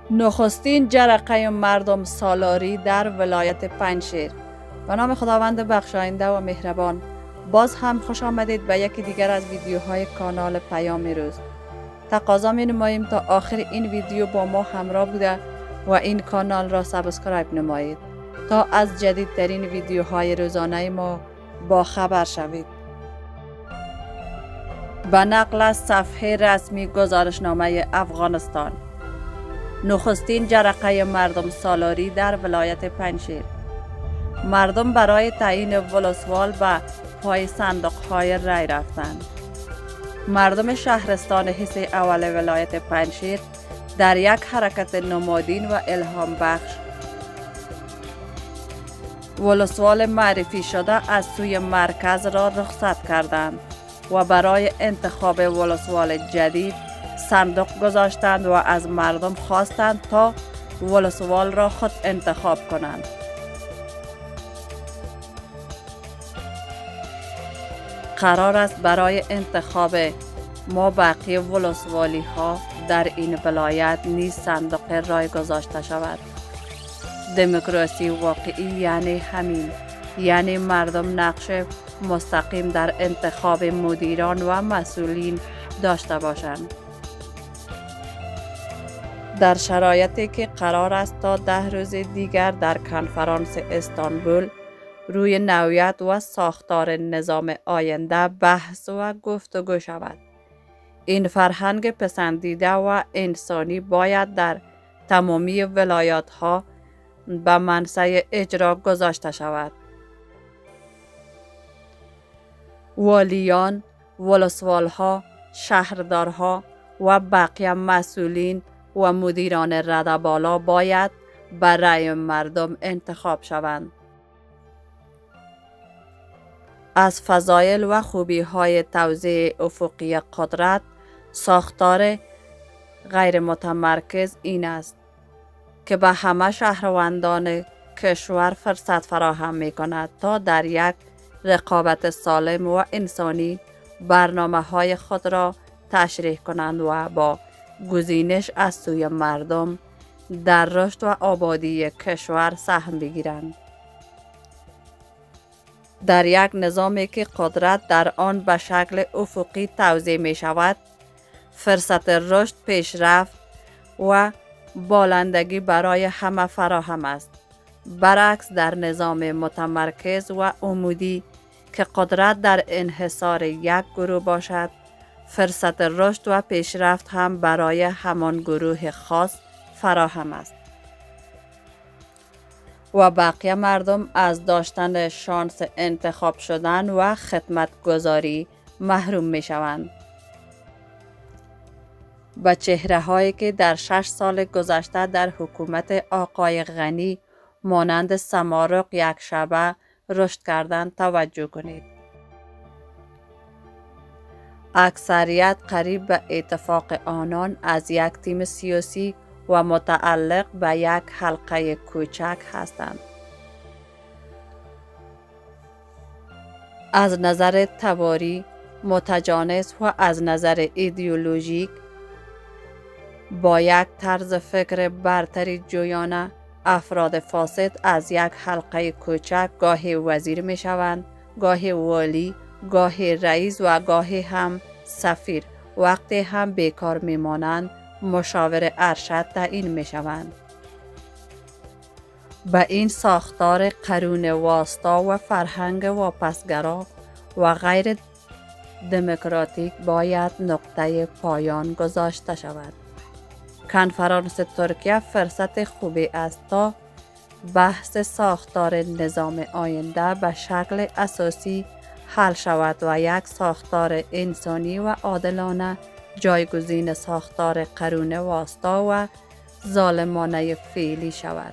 نخستین جرقه مردم سالاری در ولایت پنجشیر. به نام خداوند بخشاینده و مهربان. باز هم خوش آمدید به یکی دیگر از ویدیوهای کانال پیام روز. تقاضا می نماییم تا آخر این ویدیو با ما همراه بوده و این کانال را سابسکرایب نمایید تا از جدیدترین ویدیوهای روزانه ما با خبر شوید. به نقل از صفحه رسمی گزارشنامه افغانستان، نخستین جرقه مردم سالاری در ولایت پنجشیر. مردم برای تعیین ولسوال به پای صندوق‌های رای رفتند. مردم شهرستان حصه اول ولایت پنجشیر در یک حرکت نمادین و الهام بخش ولسوال معرفی شده از سوی مرکز را رخصت کردند و برای انتخاب ولسوال جدید صندوق گذاشتند و از مردم خواستند تا ولسوال را خود انتخاب کنند. قرار است برای انتخاب ما بقیه ولسوالی ها در این ولایت نیز صندوق رای گذاشته شود. دموکراسی واقعی یعنی همین، یعنی مردم نقش مستقیم در انتخاب مدیران و مسئولین داشته باشند. در شرایطی که قرار است تا 10 روز دیگر در کنفرانس استانبول روی نوعیت و ساختار نظام آینده بحث و گفتگو شود. این فرهنگ پسندیده و انسانی باید در تمامی ولایات ها به منصه اجرا گذاشته شود. والیان، ولسوالها، شهردارها و بقیه مسئولین و مدیران رده بالا باید برای مردم انتخاب شوند. از فضایل و خوبی های توزیع افقی قدرت، ساختار غیر متمرکز این است که به همه شهروندان کشور فرصت فراهم می کند تا در یک رقابت سالم و انسانی برنامه های خود را تشریح کنند و با گزینش از سوی مردم در رشد و آبادی کشور سهم بگیرند. در یک نظامی که قدرت در آن به شکل افقی توزیع می شود، فرصت رشد، پیشرفت و بالندگی برای همه فراهم است. برعکس در نظام متمرکز و عمودی که قدرت در انحصار یک گروه باشد، فرصت رشد و پیشرفت هم برای همان گروه خاص فراهم است و بقیه مردم از داشتن شانس انتخاب شدن و خدمت گذاری محروم می شوند. به چهره هایی که در 6 سال گذشته در حکومت آقای غنی مانند سمارق یک شبه رشد کردند توجه کنید. اکثریت قریب به اتفاق آنان از یک تیم سیاسی و متعلق به یک حلقه کوچک هستند. از نظر تباری متجانس و از نظر ایدئولوژیک با یک طرز فکر برتری جویانه، افراد فاسد از یک حلقه کوچک گاهی وزیر می شوند، گاهی والی، گاهی رئیس و گاهی هم سفیر. وقتی هم بیکار می مانند مشاور ارشد تعیین می شوند. به این ساختار قرون واسطا و فرهنگ واپسگرا و غیر دموکراتیک باید نقطه پایان گذاشته شود. کنفرانس ترکیه فرصت خوبی است تا بحث ساختار نظام آینده به شکل اساسی حل شود و یک ساختار انسانی و عادلانه جایگزین ساختار قرون واسطا و ظالمانه فعلی شود.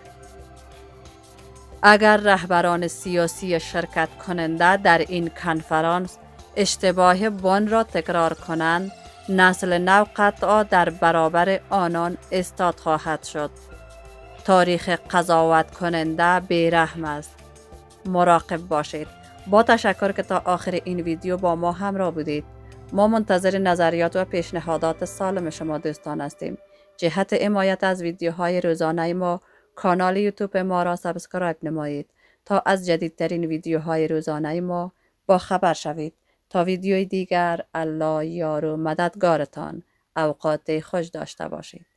اگر رهبران سیاسی شرکت کننده در این کنفرانس اشتباه بن را تکرار کنند، نسل نو قطعا در برابر آنان استاد خواهد شد. تاریخ قضاوت کننده بیرحم است. مراقب باشید. با تشکر که تا آخر این ویدیو با ما همراه بودید. ما منتظر نظریات و پیشنهادات سالم شما دوستان هستیم. جهت حمایت از ویدیوهای روزانه ما کانال یوتیوب ما را سابسکرایب نمایید تا از جدیدترین ویدیوهای روزانه ما با خبر شوید. تا ویدیوی دیگر، الله یار و مددگارتان. اوقات خوش داشته باشید.